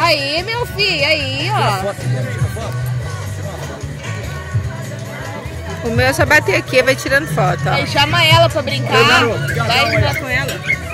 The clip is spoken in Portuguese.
Aí, meu filho, aí, ó. O meu é só bater aqui, vai tirando foto, ó. Aí chama ela pra brincar. Garoto, Vai brincar com ela.